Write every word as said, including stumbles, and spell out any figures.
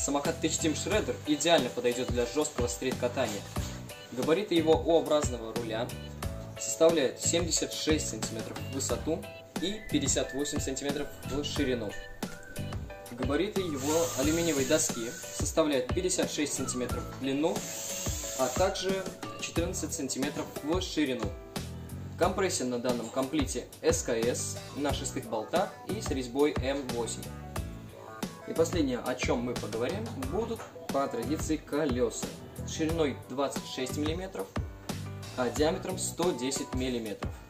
Самокат T-Steam Shredder идеально подойдет для жесткого стрит-катания. Габариты его У-образного руля составляют семьдесят шесть сантиметров в высоту и пятьдесят восемь сантиметров в ширину. Габариты его алюминиевой доски составляют пятьдесят шесть сантиметров в длину, а также четырнадцать сантиметров в ширину. Компрессия на данном комплите эс ка эс на шестых болтах и с резьбой эм восемь. И последнее, о чем мы поговорим, будут по традиции колеса шириной двадцать шесть миллиметров, а диаметром сто десять миллиметров.